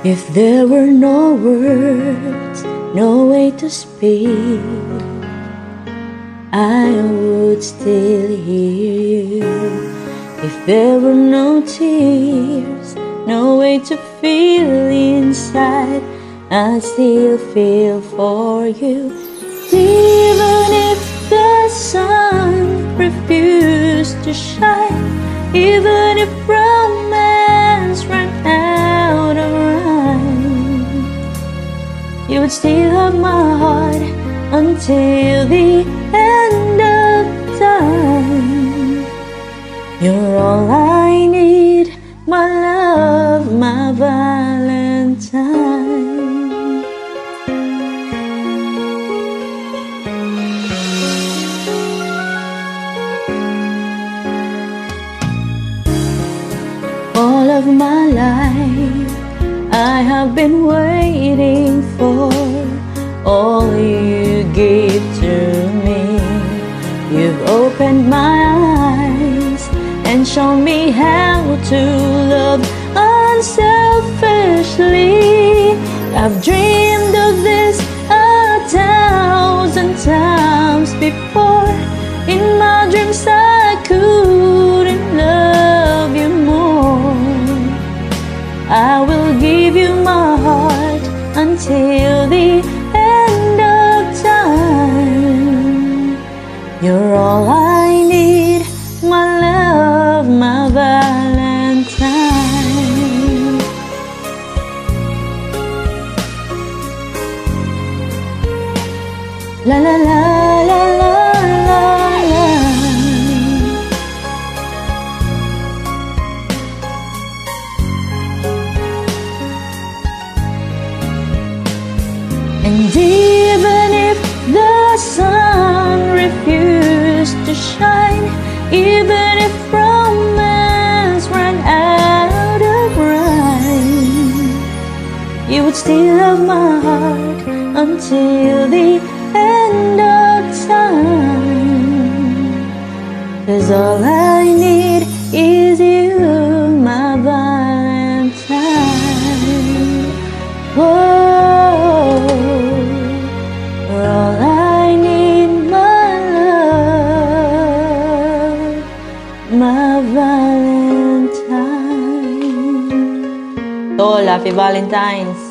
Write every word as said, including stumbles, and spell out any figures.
If there were no words, no way to speak, I would still hear you. If there were no tears, no way to feel inside, I'd still feel for you. Even if the sun refused to shine, even if romance ran out of rhyme, you would still have my heart until the end of time. You're all I need, my love, my Valentine. All of my life I have been waiting for all you gave to me. You've opened my eyes and shown me how to love unselfishly. I've dreamed of this a thousand times before. In my dreams I couldn't love you more. I will give you my heart until the end of time. You're all I need, my love, my Valentine. La la la la la la la. And even if the sun refused to shine, even if romance ran out of rhyme, you would still have my heart until the end of time. 'Cause all I need is you, my Valentine. Whoa, you're all I need, my love, my Valentine. Tol, happy Valentine's.